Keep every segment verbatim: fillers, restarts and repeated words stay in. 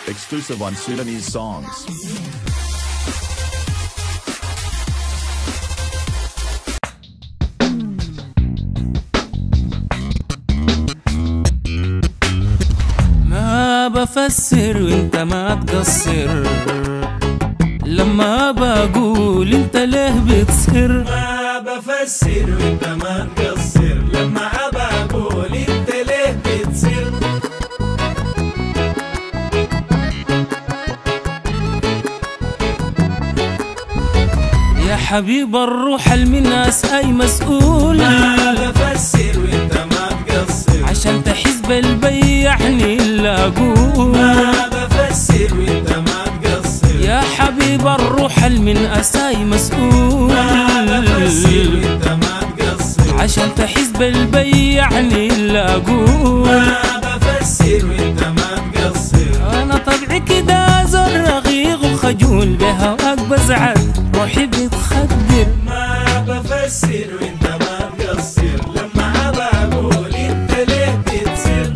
Exclusive on Sudanese songs. ما بفسر وانت ما تقصر، لما بقول انت ليه بتصر. ما بفسر وانت ما تقصر، لما بقول انت ليه بتصر. يا حبيب الروح من ناس اي مسؤول. ما بفسر وانت ما تقصر، عشان تحس بالبيعني اللي اقول. ما بفسر وانت ما تقصر. يا حبيب الروح من اساي مسؤول. ما بفسر وانت ما تقصر، عشان تحس بالبيعني اللي اقول. ما بفسر وانت ما تقصر. انا طبعي كده زر رغيق وخجول، بهواك بزعل روحي بتخدر. ما بفسر وانت ما تقصر، لما بقول انت ليه بتصير.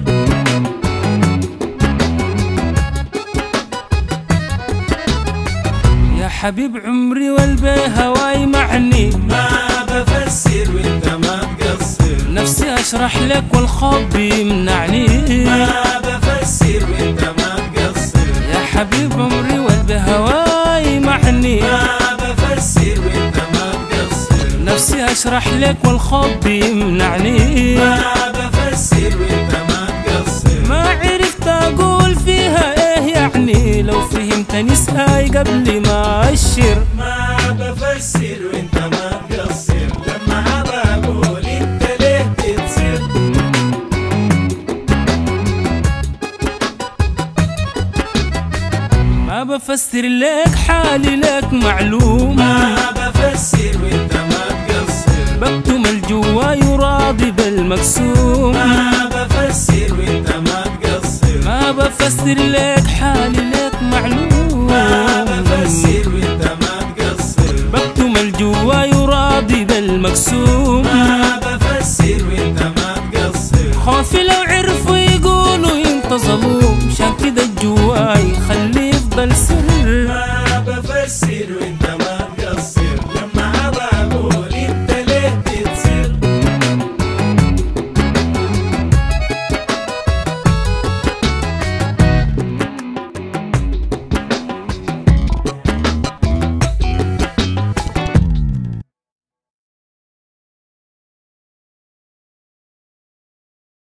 يا حبيب عمري والبهواي معني. ما بفسر وانت ما تقصر، نفسي اشرح لك والخوف بيمنعني. ما بفسر وانت ما تقصر. يا حبيب عمري والبهواي معني. ما بفسر وانت ما تقصر، نفسي اشرح لك والخوف بيمنعني. ما بفسر وانت ما تقصر. ما عرفت اقول فيها ايه يعني، لو فهمتني اسأي قبل ما اشر. ما بفسر وانت ما تقصر، لما بقول انت ليه بتصير. ما بفسر لك حالي لك معلوم. ما بفسر وانت ما تقصر، بكتم الجواي وراضي بالمقسوم. ما بفسر وانت ما تقصر. ما بفسر لك